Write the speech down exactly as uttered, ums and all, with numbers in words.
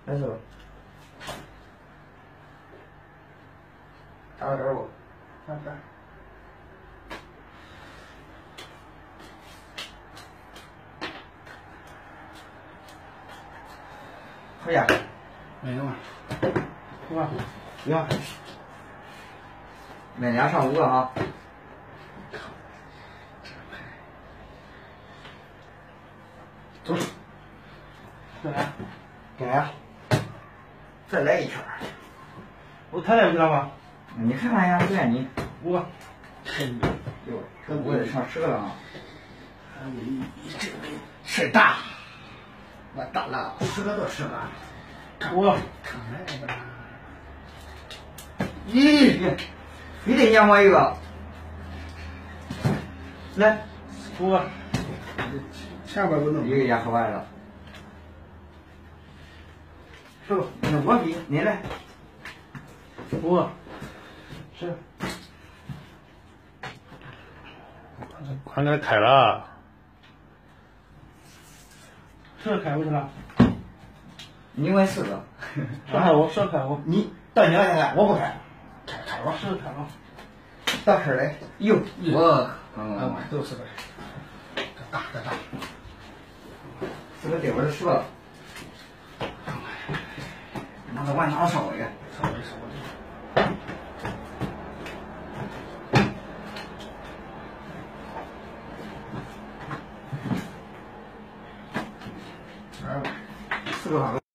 开始了。打到这儿不？ 打这儿。 好呀。 没用啊。是吧？ 不用。每年上五个啊。走。 再来。 给呀。再来一圈。 我太来不了吗？ 你看看呀，对呀你。 我。真的。 哟，这我得上十个了啊。 还有你这个事大。 完蛋了，十个都吃了。 我。看来吧。 咦，非得撵我一个。来。 我。下边不弄。 一个也喝完了。是不？那我比你来。 我。是。快给他开了。这开过去了。 你问四个。 说开我，说开我。 你到你了现在，我不开。 开开吧，是开吧。 到这儿来，哟，我， 嗯，都是个。大大大。 这个顶儿是了。拿着碗拿烧一个。 烧一烧一。 四个。